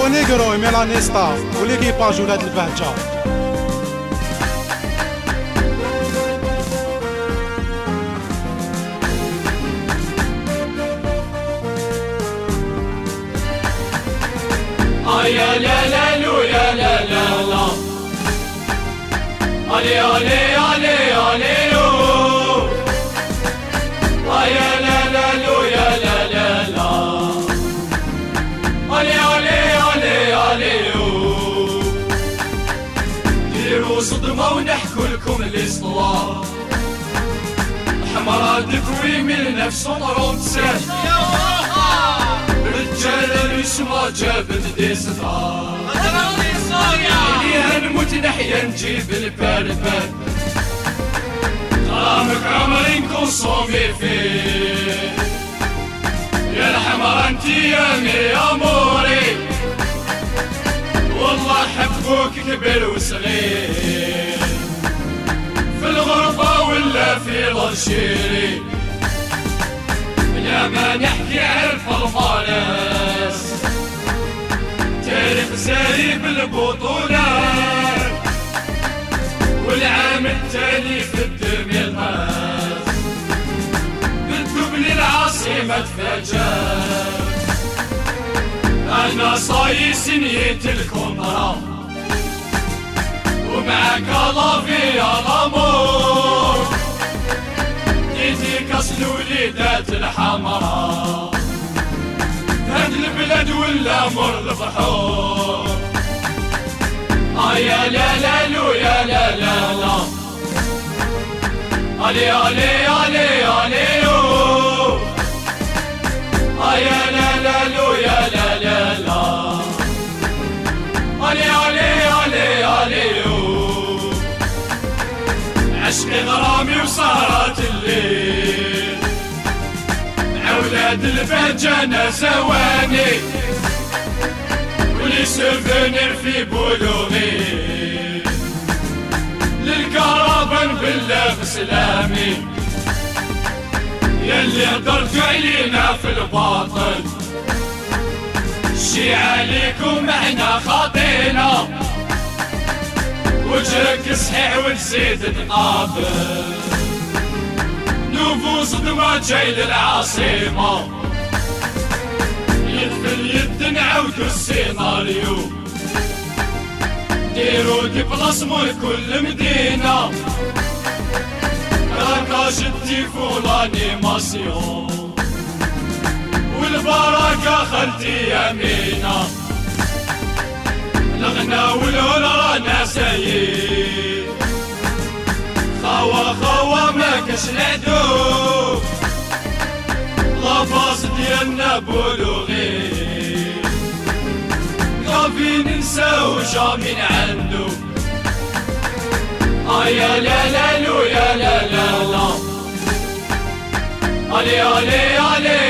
نيغرو ميلانيستا وليكيباج ولاد البهجة. يا لا لا لو يا لا لا لا علي علي علي علي لو يا لا لا لو يا لا لا لا علي علي علي علي لو ديروا صدمة ونحكوا لكم الاسطوار حمرا دكوي من نفس ضروب ساج رجال الشما جابت دي ستار اللي هنموت نحيا نجيب البربر غرامك عمري نكونسومي فيه يا الحمر انتي يا مي اموري والله حبوك كبير وصغير في الغربة ولا في الارشيري يا ما نحكي عرف المارس تاريخ ساري بالبطولات والعام التالي في الدم يلمس بالدبل العاصمة تفاجأ أنا صايس نية الكونترا ومعاك لافي يا لامور يديك اصل وليدات الحمراء هاد البلاد ولا مر البحور يا لا لا لو يا لا لا لا علي علي علي علي لو يا لا لا لو يا لا لا لا علي علي علي علي لو عشقي غرامي وسهرات الليل أولاد البهجة نسواني ولي سوفونير في بلوغي للكرابن بالله بسلامي ياللي هدرتو علينا في الباطل شي عليكم احنا خاطينا وجهك صحيح ونسيت تقابل نوفو صدمة جاي للعاصمة يد في اليد نعاودو السيناريو ديرو ديبلاسمو لكل مدينة راكاج التيفو لانيماسيون والبركة خالتي يمينة الغنى والهول رانا سايين خوا ما كاش العدو لاباس ديالنا بلوغي غافي ننساو جامي عندو يا لا لا لو يا لا لا لا علي علي علي